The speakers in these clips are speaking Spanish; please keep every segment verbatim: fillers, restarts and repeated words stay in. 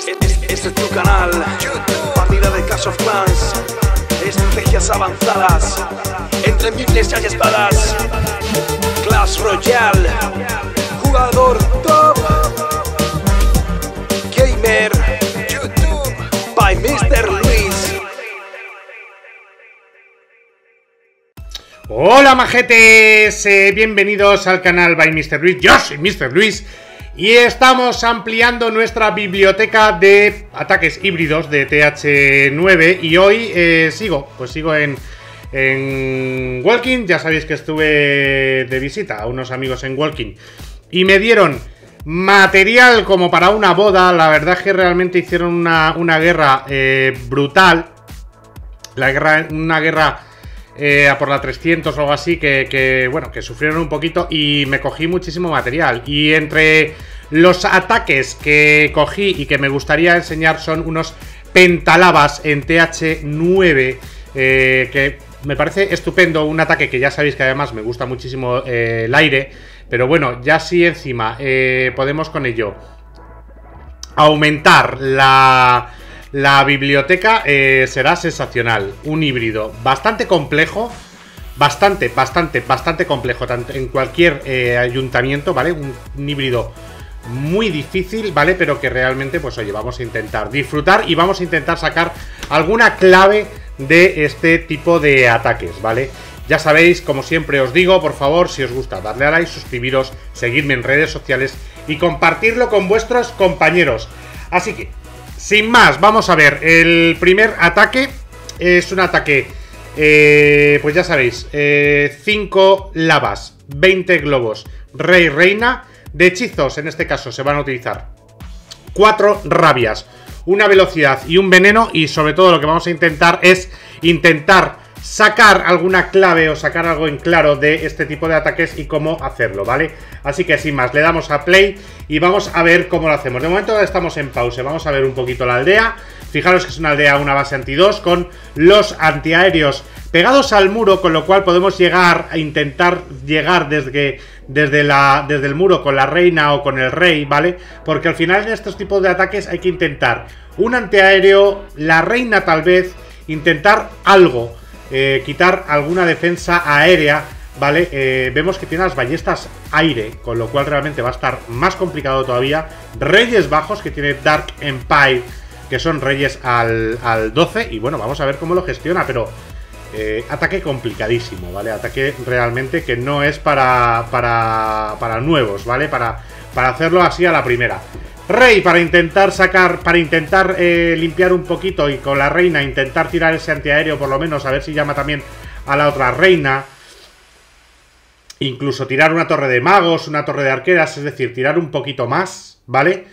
Este, este, este es tu canal, partida de Clash of Clans, estrategias avanzadas, entre miles hay espadas, Clash Royale, jugador top, gamer, YouTube, by mister Luis. Hola majetes, eh, bienvenidos al canal by mister Luis, yo soy mister Luis y estamos ampliando nuestra biblioteca de ataques híbridos de T H nueve y hoy eh, sigo, pues sigo en, en Walking. Ya sabéis que estuve de visita a unos amigos en Walking y me dieron material como para una boda. La verdad es que realmente hicieron una, una guerra eh, brutal, la guerra, una guerra... Eh, a por la trescientos o algo así, que, que, bueno, que sufrieron un poquito y me cogí muchísimo material. Y entre los ataques que cogí y que me gustaría enseñar son unos pentalabas en T H nueve, eh, que me parece estupendo, un ataque que ya sabéis que además me gusta muchísimo eh, el aire, pero bueno, ya si encima eh, podemos con ello aumentar la... La biblioteca eh, será sensacional. Un híbrido bastante complejo. Bastante, bastante, bastante complejo. Tanto en cualquier eh, ayuntamiento, ¿vale? Un, un híbrido muy difícil, ¿vale? Pero que realmente, pues oye, vamos a intentar disfrutar y vamos a intentar sacar alguna clave de este tipo de ataques, ¿vale? Ya sabéis, como siempre os digo, por favor, si os gusta, darle a like, suscribiros, seguidme en redes sociales y compartirlo con vuestros compañeros. Así que... sin más, vamos a ver. El primer ataque es un ataque, eh, pues ya sabéis, cinco eh, lavas, veinte globos, rey, reina. De hechizos, en este caso, se van a utilizar cuatro rabias, una velocidad y un veneno. Y sobre todo lo que vamos a intentar es intentar sacar alguna clave o sacar algo en claro de este tipo de ataques y cómo hacerlo, ¿vale? Así que sin más, le damos a play y vamos a ver cómo lo hacemos. De momento estamos en pausa, vamos a ver un poquito la aldea. Fijaros que es una aldea, una base anti dos con los antiaéreos pegados al muro, con lo cual podemos llegar a intentar llegar desde, desde, la, desde el muro con la reina o con el rey, ¿vale? Porque al final en estos tipos de ataques hay que intentar un antiaéreo, la reina tal vez, intentar algo. Eh, quitar alguna defensa aérea, ¿vale? Eh, vemos que tiene las ballestas aire, con lo cual realmente va a estar más complicado todavía. Reyes bajos, que tiene Dark Empire, que son reyes al, al doce. Y bueno, vamos a ver cómo lo gestiona, pero eh, ataque complicadísimo, ¿vale? Ataque realmente que no es para, para, para nuevos, ¿vale? Para, para hacerlo así a la primera. Rey para intentar sacar, para intentar eh, limpiar un poquito y con la reina intentar tirar ese antiaéreo por lo menos, a ver si llama también a la otra reina. Incluso tirar una torre de magos, una torre de arqueras, es decir, tirar un poquito más, ¿vale?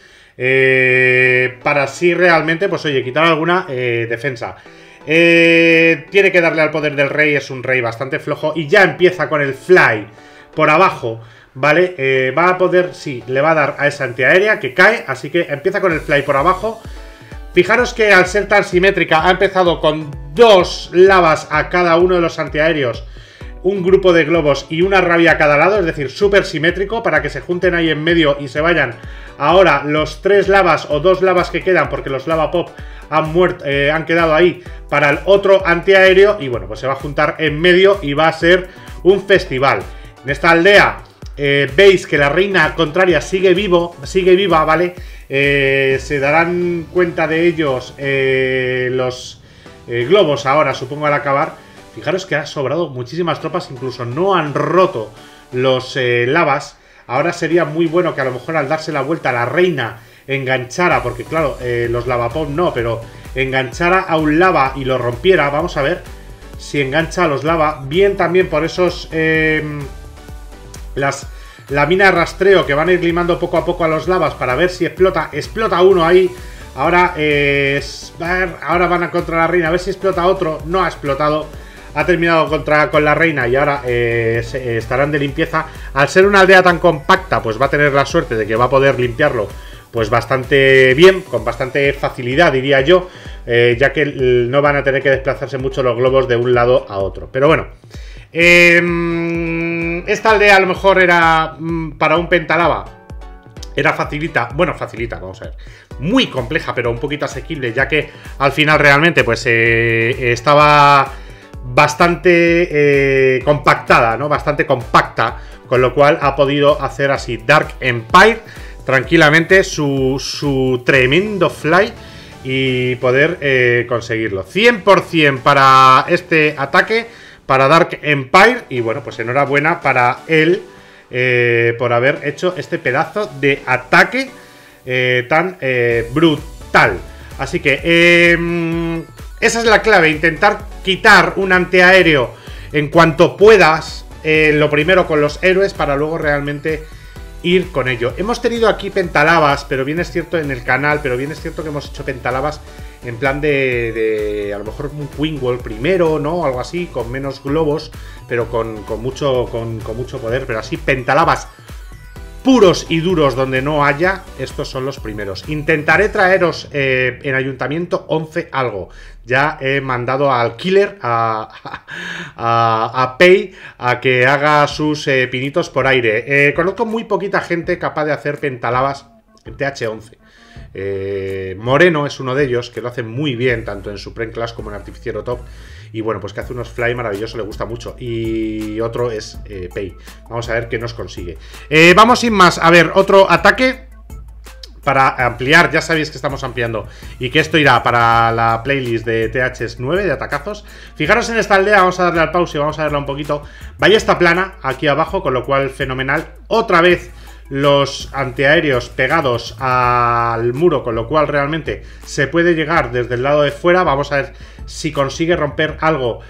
Eh, para así realmente, pues oye, quitar alguna eh, defensa. Eh, tiene que darle al poder del rey, es un rey bastante flojo y ya empieza con el fly por abajo. Vale, eh, va a poder, sí, le va a dar a esa antiaérea que cae, así que empieza con el fly por abajo. Fijaros que al ser tan simétrica ha empezado con dos lavas a cada uno de los antiaéreos, un grupo de globos y una rabia a cada lado, es decir, súper simétrico para que se junten ahí en medio y se vayan ahora los tres lavas o dos lavas que quedan, porque los lava pop han muerto, eh, han quedado ahí para el otro antiaéreo y bueno, pues se va a juntar en medio y va a ser un festival. En esta aldea... Eh, veis que la reina contraria sigue vivo, sigue viva, ¿vale? Eh, se darán cuenta de ellos eh, los eh, globos ahora, supongo, al acabar. Fijaros que ha sobrado muchísimas tropas, incluso no han roto los eh, lavas. Ahora sería muy bueno que a lo mejor al darse la vuelta la reina enganchara, porque claro, eh, los lavapop no, pero enganchara a un lava y lo rompiera. Vamos a ver si engancha a los lava. Bien también por esos... Eh, Las, la mina de rastreo que van a ir limando poco a poco a los lavas para ver si explota. Explota uno ahí. Ahora, eh, ahora van a contra la reina. A ver si explota otro. No ha explotado. Ha terminado contra, con la reina y ahora eh, se, eh, estarán de limpieza. Al ser una aldea tan compacta, pues va a tener la suerte de que va a poder limpiarlo pues bastante bien, con bastante facilidad, diría yo. Eh, ya que no van a tener que desplazarse mucho los globos de un lado a otro. Pero bueno. Eh, esta aldea a lo mejor era mm, para un pentalaba. Era facilita, bueno, facilita, vamos a ver, muy compleja, pero un poquito asequible, ya que al final realmente pues eh, estaba bastante eh, compactada, ¿no? Bastante compacta, con lo cual ha podido hacer así Dark Empire tranquilamente su, su tremendo fly y poder eh, conseguirlo. cien por cien para este ataque, para Dark Empire, y bueno, pues enhorabuena para él eh, por haber hecho este pedazo de ataque eh, tan eh, brutal. Así que eh, esa es la clave, intentar quitar un antiaéreo en cuanto puedas, eh, lo primero con los héroes, para luego realmente ir con ello. Hemos tenido aquí pentalabas, pero bien es cierto en el canal, pero bien es cierto que hemos hecho pentalabas en plan de, de a lo mejor un Queenwall primero, ¿no? Algo así, con menos globos, pero con, con, mucho, con, con mucho poder, pero así pentalabas puros y duros donde no haya, estos son los primeros. Intentaré traeros eh, en Ayuntamiento once algo. Ya he mandado al Killer, a, a, a Pei, a que haga sus eh, pinitos por aire. Eh, conozco muy poquita gente capaz de hacer pentalabas en T H once. Eh, Moreno es uno de ellos, que lo hace muy bien, tanto en Supreme Class como en Artificiero Top. Y bueno, pues que hace unos fly maravillosos, le gusta mucho. Y otro es eh, Pei. Vamos a ver qué nos consigue. Eh, vamos sin más, a ver, otro ataque para ampliar. Ya sabéis que estamos ampliando y que esto irá para la playlist de T H nueve, de atacazos. Fijaros en esta aldea, vamos a darle al pause y vamos a verla un poquito. Ballesta plana aquí abajo, con lo cual fenomenal. Otra vez los antiaéreos pegados al muro, con lo cual realmente se puede llegar desde el lado de fuera. Vamos a ver si consigue romper algo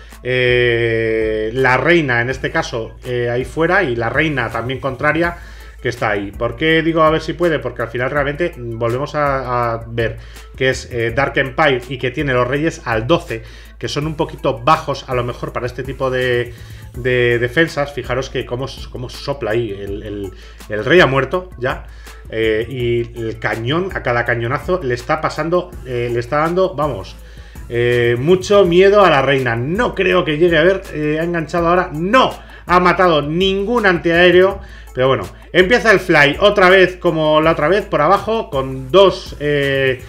eh, la reina, en este caso, eh, ahí fuera, y la reina también contraria, que está ahí. ¿Por qué digo a ver si puede? Porque al final realmente volvemos a, a ver que es eh, Dark Empire y que tiene los reyes al doce, que son un poquito bajos a lo mejor para este tipo de, de defensas. Fijaros que cómo, cómo sopla ahí el, el, el rey ha muerto ya, eh, y el cañón, a cada cañonazo le está pasando, eh, le está dando, vamos, eh, mucho miedo a la reina. No creo que llegue a ver, eh, ha enganchado ahora, no ha matado ningún antiaéreo. Pero bueno, empieza el fly otra vez como la otra vez, por abajo, con dos eh,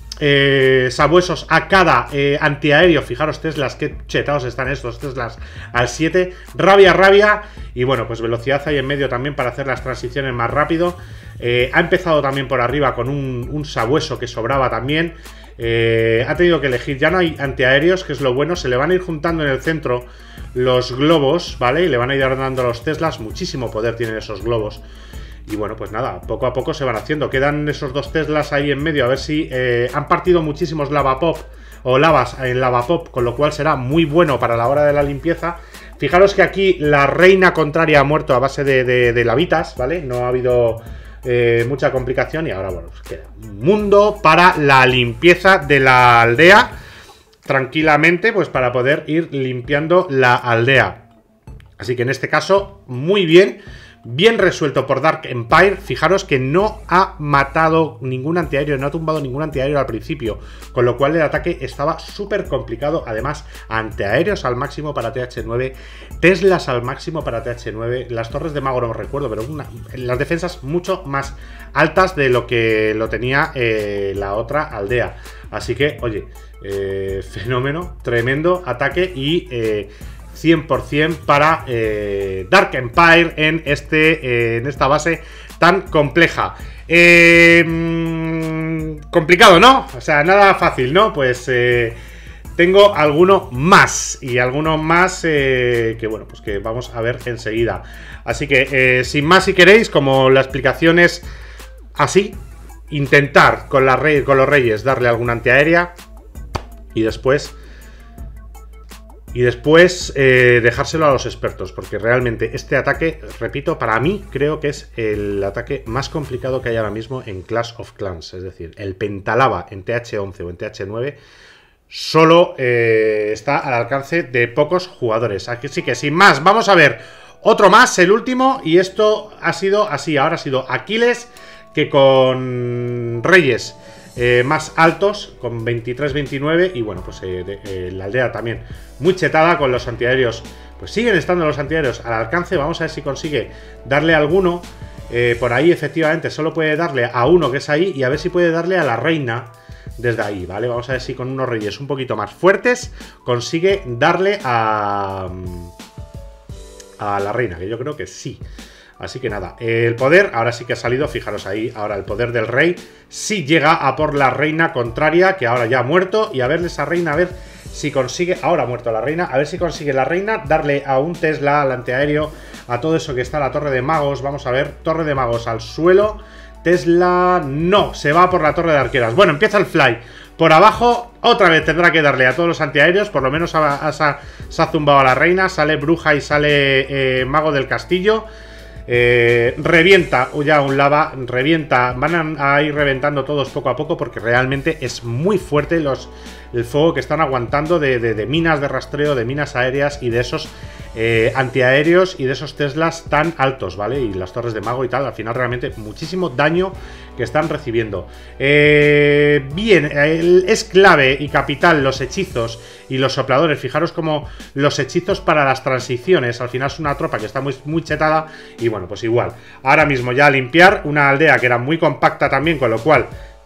eh, sabuesos a cada eh, antiaéreo. Fijaros Teslas, qué chetados están estos Teslas al siete. Rabia, rabia. Y bueno, pues velocidad ahí en medio también para hacer las transiciones más rápido. Eh, ha empezado también por arriba con un, un sabueso que sobraba también. Eh, ha tenido que elegir, ya no hay antiaéreos, que es lo bueno. Se le van a ir juntando en el centro los globos, ¿vale? Y le van a ir dando a los Teslas. Muchísimo poder tienen esos globos. Y bueno, pues nada, poco a poco se van haciendo. Quedan esos dos Teslas ahí en medio. A ver si eh, han partido muchísimos lava pop o lavas en lava pop, con lo cual será muy bueno para la hora de la limpieza. Fijaros que aquí la reina contraria ha muerto a base de, de, de lavitas, ¿vale? No ha habido eh, mucha complicación. Y ahora, bueno, pues queda un mundo para la limpieza de la aldea, tranquilamente, pues para poder ir limpiando la aldea. Así que en este caso, muy bien, bien resuelto por Dark Empire. Fijaros que no ha matado ningún antiaéreo, no ha tumbado ningún antiaéreo al principio, con lo cual el ataque estaba súper complicado. Además, antiaéreos al máximo para T H nueve, Teslas al máximo para T H nueve, las torres de mago no recuerdo, pero una, las defensas mucho más altas de lo que lo tenía eh, la otra aldea. Así que, oye, eh, fenómeno, tremendo ataque y eh, cien por cien para eh, Dark Empire en, este, eh, en esta base tan compleja. Eh, mmm, complicado, ¿no? O sea, nada fácil, ¿no? Pues eh, tengo alguno más y alguno más eh, que, bueno, pues que vamos a ver enseguida. Así que, eh, sin más, si queréis, como la explicación es así, intentar con, la rey, con los reyes darle alguna antiaérea y después y después eh, dejárselo a los expertos, porque realmente este ataque, repito, para mí creo que es el ataque más complicado que hay ahora mismo en Clash of Clans. Es decir, el pentalava en T H once o en T H nueve solo eh, está al alcance de pocos jugadores. Así que sin más, vamos a ver otro más, el último, y esto ha sido así, ahora ha sido Aquiles, que con reyes eh, más altos, con veintitrés veintinueve, y bueno, pues eh, de, eh, la aldea también muy chetada con los antiaéreos. Pues siguen estando los antiaéreos al alcance. Vamos a ver si consigue darle alguno. Eh, por ahí efectivamente solo puede darle a uno que es ahí y a ver si puede darle a la reina desde ahí, ¿vale? Vamos a ver si con unos reyes un poquito más fuertes consigue darle a, a la reina, que yo creo que sí. Así que nada, el poder ahora sí que ha salido, fijaros ahí, ahora el poder del rey sí llega a por la reina contraria, que ahora ya ha muerto, y a ver esa reina, a ver si consigue, ahora ha muerto la reina, a ver si consigue la reina darle a un Tesla, al antiaéreo, a todo eso que está la torre de magos. Vamos a ver, torre de magos al suelo, Tesla no, se va por la torre de arqueras. Bueno, empieza el fly por abajo, otra vez tendrá que darle a todos los antiaéreos, por lo menos a, a, a, se ha zumbado a la reina, sale bruja y sale eh, mago del castillo. Eh, revienta ya un lava, revienta, van a, a ir reventando todos poco a poco porque realmente es muy fuerte los, el fuego que están aguantando de, de, de minas de rastreo, de minas aéreas y de esos eh, antiaéreos y de esos Teslas tan altos, ¿vale? Y las torres de mago y tal, al final realmente muchísimo daño que están recibiendo. Eh, bien, el, es clave y capital los hechizos y los sopladores. Fijaros como los hechizos para las transiciones, al final es una tropa que está muy, muy chetada y bueno, pues igual. Ahora mismo ya limpiar una aldea que era muy compacta también, con lo cual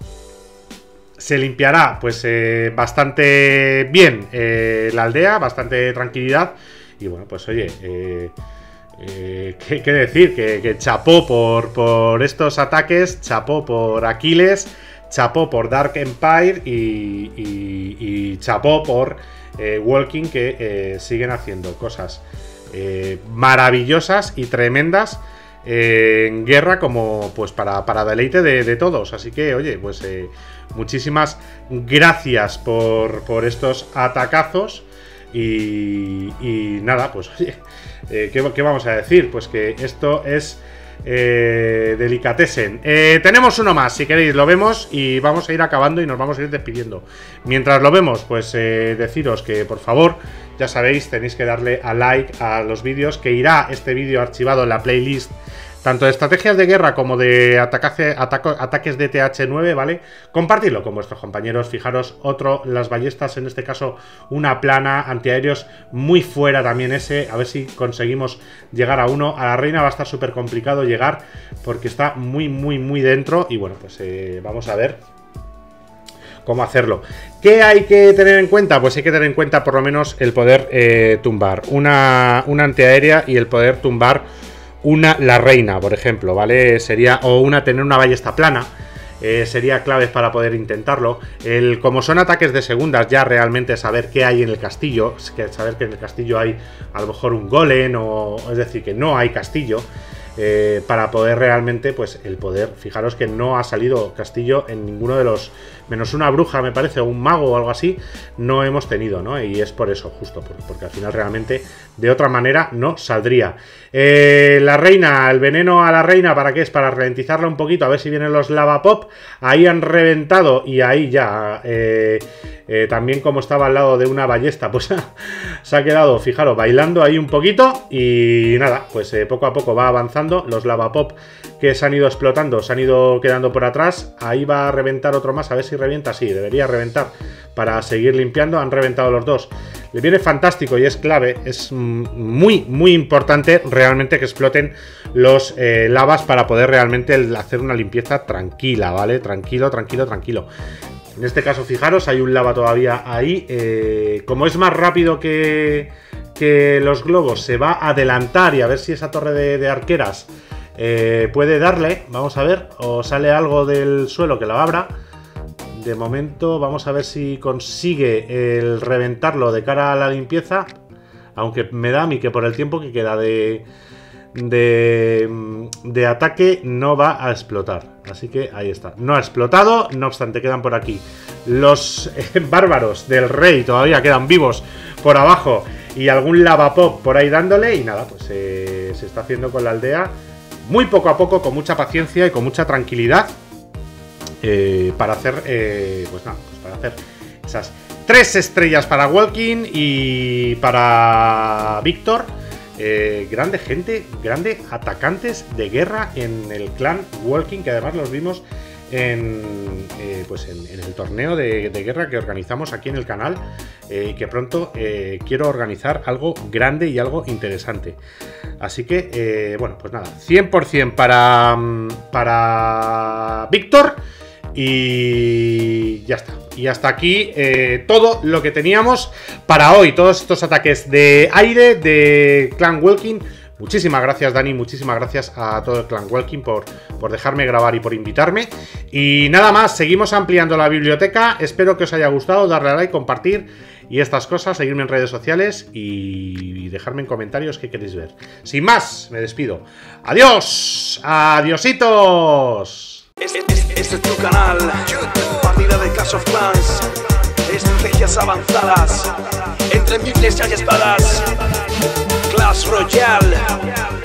se limpiará pues eh, bastante bien eh, la aldea, bastante tranquilidad. Y bueno, pues oye, eh, eh, ¿qué, qué decir? Que, que chapó por, por estos ataques, chapó por Aquiles, chapó por Dark Empire y, y, y chapó por eh, Walking, que eh, siguen haciendo cosas eh, maravillosas y tremendas eh, en guerra, como pues para, para deleite de, de todos. Así que oye, pues eh, muchísimas gracias por, por estos atacazos. Y, y nada, pues oye, eh, ¿qué, ¿qué vamos a decir? Pues que esto es eh, delicatessen. Eh, tenemos uno más, si queréis, lo vemos y vamos a ir acabando y nos vamos a ir despidiendo. Mientras lo vemos, pues eh, deciros que por favor, ya sabéis, tenéis que darle a like a los vídeos, que irá este vídeo archivado en la playlist tanto de estrategias de guerra como de ataque, ataco, ataques de T H nueve, ¿vale? Compartidlo con vuestros compañeros. Fijaros, otro, las ballestas, en este caso una plana, antiaéreos muy fuera también ese. A ver si conseguimos llegar a uno. A la reina va a estar súper complicado llegar porque está muy, muy, muy dentro. Y bueno, pues eh, vamos a ver cómo hacerlo. ¿Qué hay que tener en cuenta? Pues hay que tener en cuenta por lo menos el poder eh, tumbar una, una antiaérea y el poder tumbar una, la reina, por ejemplo, ¿vale? Sería, o una, tener una ballesta plana, eh, sería clave para poder intentarlo. El, como son ataques de segundas, ya realmente saber qué hay en el castillo, saber que en el castillo hay a lo mejor un golem, o es decir, que no hay castillo, eh, para poder realmente, pues el poder, fijaros que no ha salido castillo en ninguno de los, menos una bruja me parece, o un mago o algo así, no hemos tenido, ¿no? Y es por eso, justo, porque al final realmente de otra manera no saldría. Eh, la reina, el veneno a la reina, ¿para qué es? Para ralentizarla un poquito, a ver si vienen los lava pop. Ahí han reventado y ahí ya, eh, eh, también como estaba al lado de una ballesta, pues se ha quedado, fijaros, bailando ahí un poquito. Y nada, pues eh, poco a poco va avanzando. Los lava pop que se han ido explotando, se han ido quedando por atrás. Ahí va a reventar otro más, a ver si revienta. Sí, debería reventar para seguir limpiando. Han reventado los dos. Le viene fantástico y es clave, es muy, muy importante realmente que exploten los eh, lavas para poder realmente hacer una limpieza tranquila, ¿vale? Tranquilo, tranquilo, tranquilo. En este caso, fijaros, hay un lava todavía ahí. Eh, como es más rápido que, que los globos, se va a adelantar y a ver si esa torre de, de arqueras eh, puede darle. Vamos a ver, o sale algo del suelo que lo abra. De momento vamos a ver si consigue el reventarlo de cara a la limpieza. Aunque me da a mí que por el tiempo que queda de, de, de ataque no va a explotar. Así que ahí está. No ha explotado, no obstante quedan por aquí los eh, bárbaros del rey. Todavía quedan vivos por abajo. Y algún lava pop por ahí dándole. Y nada, pues eh, se está haciendo con la aldea muy poco a poco, con mucha paciencia y con mucha tranquilidad. Eh, para hacer, eh, pues nada, pues para hacer esas tres estrellas para Walking y para Víctor. Eh, grande gente, grande atacantes de guerra en el clan Walking, que además los vimos en, eh, pues en, en el torneo de, de guerra que organizamos aquí en el canal, eh, y que pronto eh, quiero organizar algo grande y algo interesante. Así que, eh, bueno, pues nada, cien por cien para, para Víctor. Y ya está. Y hasta aquí eh, todo lo que teníamos para hoy. Todos estos ataques de aire de Clan Welkin. Muchísimas gracias, Dani. Muchísimas gracias a todo el Clan Welkin por, por dejarme grabar y por invitarme. Y nada más, seguimos ampliando la biblioteca. Espero que os haya gustado. Darle a like, compartir y estas cosas. Seguirme en redes sociales y dejarme en comentarios qué queréis ver. Sin más, me despido. ¡Adiós! ¡Adiositos! Este, este, este es tu canal, partida de Clash of Clans, estrategias avanzadas, entre miles y espadas, Clash Royale.